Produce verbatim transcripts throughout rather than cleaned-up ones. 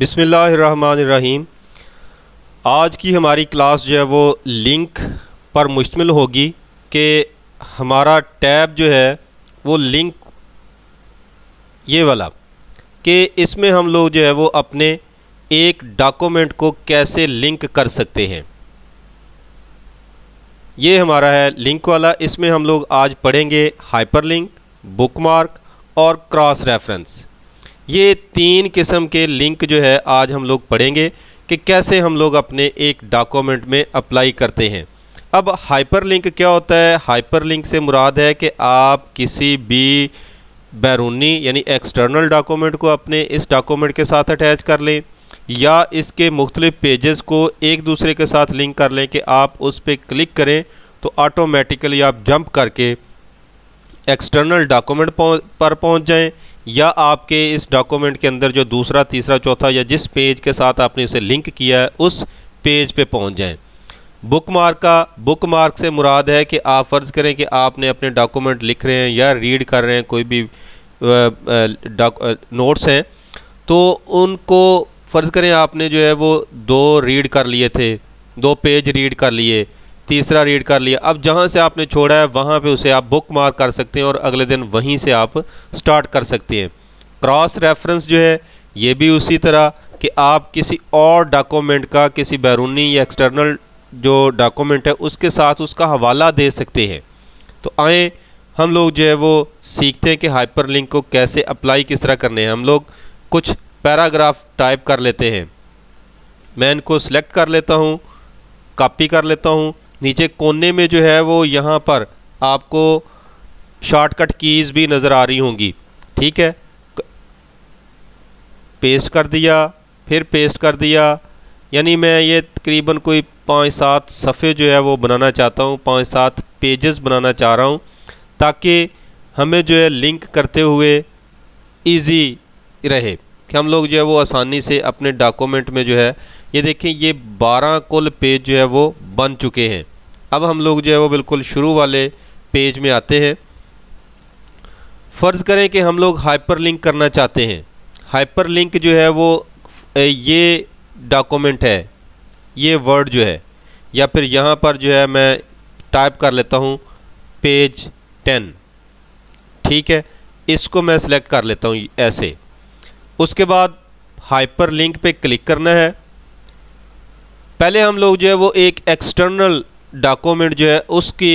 बिस्मिल्लाहिर्रहमानिर्रहीम। आज की हमारी क्लास जो है वो लिंक पर मुश्तमिल होगी कि हमारा टैब जो है वो लिंक ये वाला कि इसमें हम लोग जो है वो अपने एक डॉक्यूमेंट को कैसे लिंक कर सकते हैं। ये हमारा है लिंक वाला। इसमें हम लोग आज पढ़ेंगे हाइपरलिंक, बुकमार्क और क्रॉस रेफरेंस। ये तीन किस्म के लिंक जो है आज हम लोग पढ़ेंगे कि कैसे हम लोग अपने एक डॉक्यूमेंट में अप्लाई करते हैं। अब हाइपरलिंक क्या होता है? हाइपरलिंक से मुराद है कि आप किसी भी बैरूनी यानी एक्सटर्नल डॉक्यूमेंट को अपने इस डॉक्यूमेंट के साथ अटैच कर लें या इसके मुख्तलिफ पेजेस को एक दूसरे के साथ लिंक कर लें कि आप उस पर क्लिक करें तो ऑटोमेटिकली आप जंप करके एक्सटर्नल डॉक्यूमेंट पर पहुंच जाएं, या आपके इस डॉक्यूमेंट के अंदर जो दूसरा, तीसरा, चौथा या जिस पेज के साथ आपने इसे लिंक किया है उस पेज पे पहुंच जाएं। बुकमार्क का बुकमार्क से मुराद है कि आप फ़र्ज़ करें कि आपने अपने डॉक्यूमेंट लिख रहे हैं या रीड कर रहे हैं, कोई भी नोट्स हैं तो उनको फ़र्ज़ करें आपने जो है वो दो रीड कर लिए थे, दो पेज रीड कर लिए, तीसरा रीड कर लिया। अब जहाँ से आपने छोड़ा है वहाँ पे उसे आप बुक मार्क कर सकते हैं और अगले दिन वहीं से आप स्टार्ट कर सकते हैं। क्रॉस रेफरेंस जो है ये भी उसी तरह कि आप किसी और डॉक्यूमेंट का, किसी बैरूनी या एक्सटर्नल जो डॉक्यूमेंट है उसके साथ उसका हवाला दे सकते हैं। तो आए हम लोग जो है वो सीखते हैं कि हाइपरलिंक को कैसे अप्लाई किस तरह करने हैं। हम लोग कुछ पैराग्राफ टाइप कर लेते हैं। मैं इनको सिलेक्ट कर लेता हूँ, कॉपी कर लेता हूँ। नीचे कोने में जो है वो यहाँ पर आपको शॉर्टकट कीज़ भी नज़र आ रही होंगी, ठीक है। पेस्ट कर दिया, फिर पेस्ट कर दिया, यानी मैं ये तकरीबन कोई पाँच सात सफ़े जो है वो बनाना चाहता हूँ, पाँच सात पेजेस बनाना चाह रहा हूँ ताकि हमें जो है लिंक करते हुए इजी रहे कि हम लोग जो है वो आसानी से अपने डॉक्यूमेंट में जो है, ये देखें ये बारह कुल पेज जो है वो बन चुके हैं। अब हम लोग जो है वो बिल्कुल शुरू वाले पेज में आते हैं। फ़र्ज़ करें कि हम लोग हाइपरलिंक करना चाहते हैं। हाइपरलिंक जो है वो ये डॉक्यूमेंट है, ये वर्ड जो है, या फिर यहाँ पर जो है मैं टाइप कर लेता हूँ पेज टेन, ठीक है। इसको मैं सिलेक्ट कर लेता हूँ ऐसे। उसके बाद हाइपरलिंक पे क्लिक करना है। पहले हम लोग जो है वो एक एक्सटर्नल डॉक्यूमेंट जो है उसके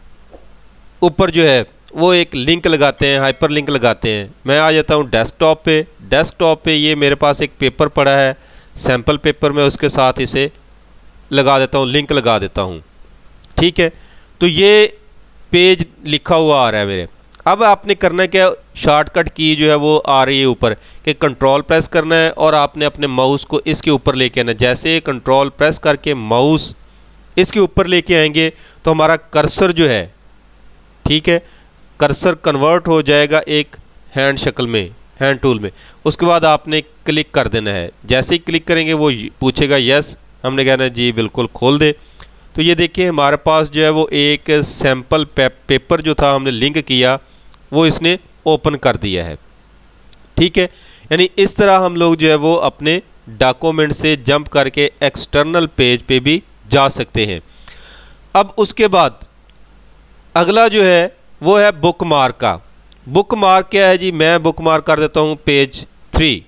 ऊपर जो है वो एक लिंक लगाते हैं, हाइपरलिंक लगाते हैं। मैं आ जाता हूँ डेस्कटॉप पे। डेस्कटॉप पे ये मेरे पास एक पेपर पड़ा है, सैम्पल पेपर, में उसके साथ इसे लगा देता हूँ, लिंक लगा देता हूँ, ठीक है। तो ये पेज लिखा हुआ आ रहा है मेरे। अब आपने करना क्या, शॉर्टकट की जो है वो आ रही है ऊपर कि कंट्रोल प्रेस करना है और आपने अपने माउस को इसके ऊपर लेके आना है। जैसे कंट्रोल प्रेस करके माउस इसके ऊपर लेके आएंगे तो हमारा कर्सर जो है, ठीक है, कर्सर कन्वर्ट हो जाएगा एक हैंड शक्ल में, हैंड टूल में। उसके बाद आपने क्लिक कर देना है। जैसे ही क्लिक करेंगे वो पूछेगा यस, हमने कहना जी बिल्कुल खोल दे। तो ये देखिए हमारे पास जो है वो एक सैम्पल पे, पेपर जो था हमने लिंक किया वो इसने ओपन कर दिया है, ठीक है। यानी इस तरह हम लोग जो है वो अपने डॉक्यूमेंट से जंप करके एक्सटर्नल पेज पे भी जा सकते हैं। अब उसके बाद अगला जो है वो है बुकमार्क का। बुकमार्क क्या है जी? मैं बुकमार्क कर देता हूं पेज थ्री।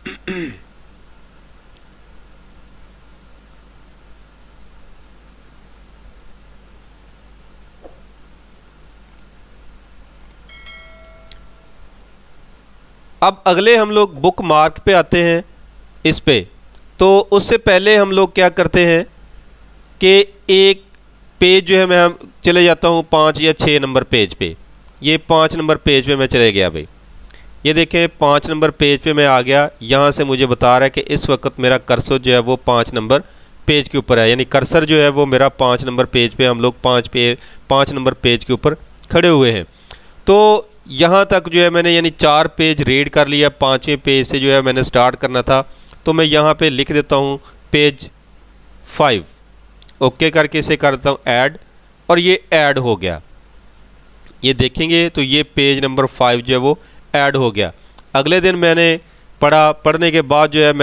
अब अगले हम लोग बुक मार्क पे आते हैं इस पे। तो उससे पहले हम लोग क्या करते हैं कि एक पेज जो है मैं हम चले जाता हूँ पाँच या छः नंबर पेज पे। ये पाँच नंबर पेज पे मैं चले गया भाई। ये देखें पाँच नंबर पेज पे मैं आ गया। यहाँ से मुझे बता रहा है कि इस वक्त मेरा कर्सर जो है वो पाँच नंबर पेज के ऊपर है, यानी कर्सर जो है वो मेरा पाँच नंबर पेज पे, हम लोग पाँच पे पाँच नंबर पेज के ऊपर खड़े हुए हैं। तो यहाँ तक जो है मैंने यानी चार पेज रीड कर लिया। पाँचवें पेज से जो है मैंने स्टार्ट करना था, तो मैं यहाँ पे लिख देता हूँ पेज फाइव। ओके करके इसे कर देता हूँ ऐड, और ये ऐड हो गया। ये देखेंगे तो ये पेज नंबर फाइव जो है वो ऐड हो गया। अगले दिन मैंने पढ़ा, पढ़ने के बाद जो है मैं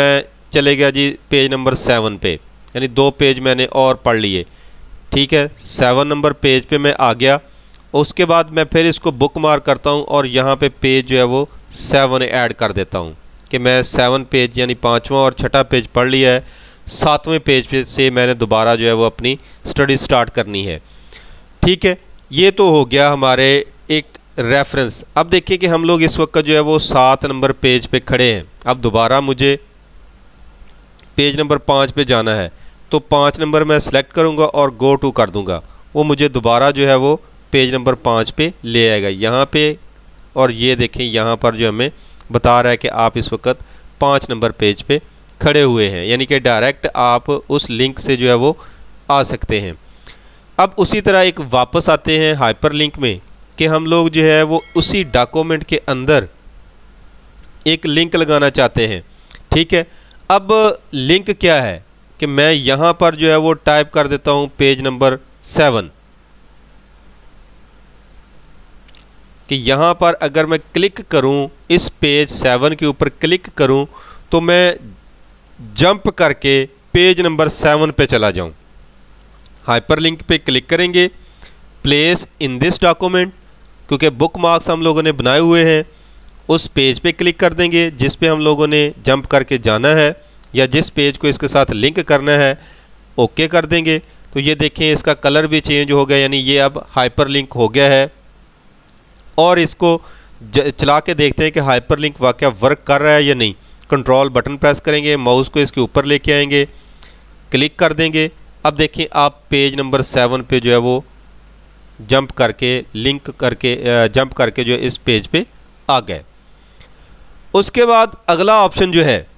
चले गया जी पेज नंबर सेवन पे, यानी दो पेज मैंने और पढ़ लिए। ठीक है, सेवन नंबर पेज पे मैं आ गया। उसके बाद मैं फिर इसको बुक मार्क करता हूँ और यहाँ पे पेज जो है वो सेवन ऐड कर देता हूँ कि मैं सेवन पेज यानी पाँचवा और छठा पेज पढ़ लिया है। सातवें पेज पे से मैंने दोबारा जो है वो अपनी स्टडी स्टार्ट करनी है। ठीक है, ये तो हो गया हमारे एक रेफरेंस। अब देखिए कि हम लोग इस वक्त जो है वो सात नंबर पेज पे खड़े हैं। अब दोबारा मुझे पेज नंबर पाँच पे जाना है, तो पाँच नंबर मैं सेलेक्ट करूंगा और गो टू कर दूंगा। वो मुझे दोबारा जो है वो पेज नंबर पाँच पे ले आएगा यहाँ पे। और ये देखें यहाँ पर जो हमें बता रहा है कि आप इस वक्त पाँच नंबर पेज पे खड़े हुए हैं, यानी कि डायरेक्ट आप उस लिंक से जो है वो आ सकते हैं। अब उसी तरह एक वापस आते हैं हाइपर लिंक में कि हम लोग जो है वो उसी डॉक्यूमेंट के अंदर एक लिंक लगाना चाहते हैं। ठीक है, अब लिंक क्या है कि मैं यहाँ पर जो है वो टाइप कर देता हूँ पेज नंबर सेवन, कि यहाँ पर अगर मैं क्लिक करूँ, इस पेज सेवन के ऊपर क्लिक करूँ तो मैं जंप करके पेज नंबर सेवन पे चला जाऊँ। हाइपरलिंक पे क्लिक करेंगे, प्लेस इन दिस डॉक्यूमेंट, क्योंकि बुक मार्क्स हम लोगों ने बनाए हुए हैं, उस पेज पे क्लिक कर देंगे जिस पे हम लोगों ने जंप करके जाना है या जिस पेज को इसके साथ लिंक करना है। ओके कर देंगे तो ये देखें इसका कलर भी चेंज हो गया, यानी ये अब हाइपरलिंक हो गया है। और इसको चला के देखते हैं कि हाइपरलिंक वाकई वर्क कर रहा है या नहीं। कंट्रोल बटन प्रेस करेंगे, माउस को इसके ऊपर लेके आएंगे, क्लिक कर देंगे। अब देखिए आप पेज नंबर सेवन पे जो है वो जंप करके लिंक करके जंप करके जो इस पेज पे आ गए। उसके बाद अगला ऑप्शन जो है,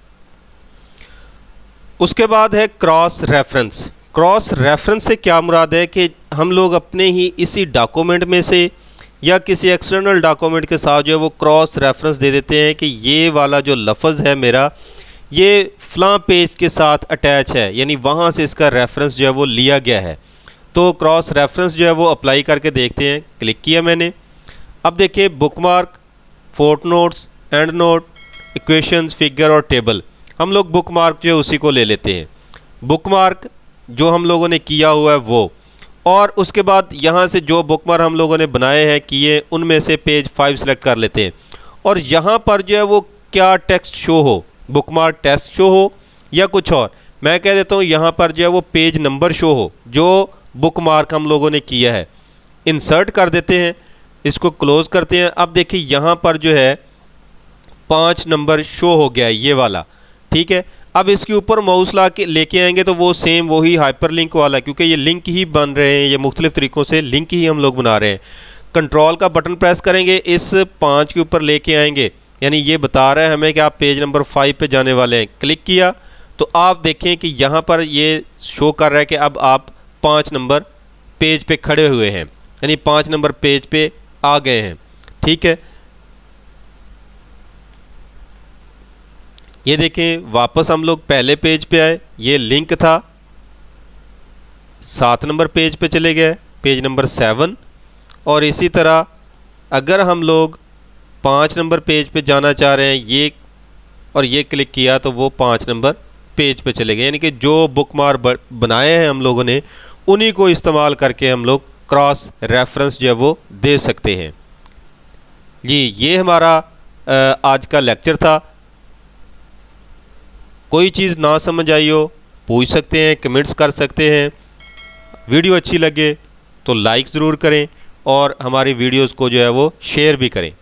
उसके बाद है क्रॉस रेफरेंस। क्रॉस रेफरेंस से क्या मुराद है कि हम लोग अपने ही इसी डॉक्यूमेंट में से या किसी एक्सटर्नल डॉक्यूमेंट के साथ जो है वो क्रॉस रेफरेंस दे देते हैं कि ये वाला जो लफ्ज़ है मेरा, ये फ़लाँ पेज के साथ अटैच है, यानी वहाँ से इसका रेफरेंस जो है वो लिया गया है। तो क्रॉस रेफरेंस जो है वो अप्लाई करके देखते हैं। क्लिक किया मैंने। अब देखिए bookmark, footnotes, endnote, equations, figure और टेबल, हम लोग बुकमार्क जो है उसी को ले लेते हैं। बुकमार्क जो हम लोगों ने किया हुआ है वो, और उसके बाद यहाँ से जो बुकमार्क हम लोगों ने बनाए हैं किए, उनमें से पेज फाइव सेलेक्ट कर लेते हैं। और यहाँ पर जो है वो क्या टेक्स्ट शो हो, बुकमार्क टेक्स्ट शो हो या कुछ और, मैं कह देता हूँ यहाँ पर जो है वो पेज नंबर शो हो जो बुकमार्क हम लोगों ने किया है। इंसर्ट कर देते हैं, इसको क्लोज करते हैं। अब देखिए यहाँ पर जो है पाँच नंबर शो हो गया है ये वाला। ठीक है, अब इसके ऊपर माउस ला के लेके आएंगे तो वो सेम वही हाइपरलिंक वाला, क्योंकि ये लिंक ही बन रहे हैं, ये मुख्तलिफ तरीक़ों से लिंक ही हम लोग बना रहे हैं। कंट्रोल का बटन प्रेस करेंगे, इस पाँच के ऊपर लेके आएंगे, यानी ये बता रहा है हमें कि आप पेज नंबर फाइव पे जाने वाले हैं। क्लिक किया तो आप देखें कि यहाँ पर ये शो कर रहा है कि अब आप पाँच नंबर पेज पे खड़े हुए हैं, यानी पाँच नंबर पेज पे आ गए हैं। ठीक है, ये देखें वापस हम लोग पहले पेज पे आए, ये लिंक था, सात नंबर पेज पे चले गए, पेज नंबर सेवन। और इसी तरह अगर हम लोग पाँच नंबर पेज पे जाना चाह रहे हैं ये, और ये क्लिक किया तो वो पाँच नंबर पेज पे चले गए, यानी कि जो बुकमार्क बनाए हैं हम लोगों ने उन्हीं को इस्तेमाल करके हम लोग क्रॉस रेफरेंस जो है वो दे सकते हैं। जी ये हमारा आज का लेक्चर था। कोई चीज़ ना समझ आई हो पूछ सकते हैं, कमेंट्स कर सकते हैं। वीडियो अच्छी लगे तो लाइक ज़रूर करें और हमारी वीडियोस को जो है वो शेयर भी करें।